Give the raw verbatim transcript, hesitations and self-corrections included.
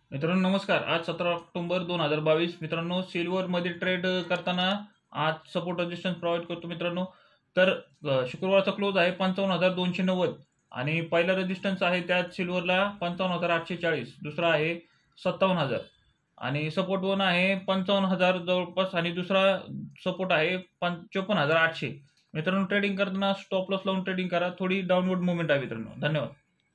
मित्रांनो नमस्कार. आज सतरा ऑक्टोबर दोन हजार बावीस. मित्रांनो सिल्वरमध्ये ट्रेड करताना आज सपोर्ट रेजिस्टन्स प्रोव्हाइड करतो मित्रांनो. तर अ, शुक्रवारचा क्लोज आहे पंचावन्न हजार दोनशे नव्वद आणि पहिला रेजिस्टन्स आहे त्यात सिल्वरला पंचावन्न हजार आठशे चाळीस, दुसरा आहे सत्तावन्न हजार आणि सपोर्ट वन आहे पंचावन्न हजार जवळपास आणि दुसरा सपोर्ट आहे पं चोपन्न हजार आठशे. मित्रांनो ट्रेडिंग करताना स्टॉप लॉस लावून ट्रेडिंग करा. थोडी डाऊनवर्ड मुवमेंट आहे मित्रांनो. धन्यवाद.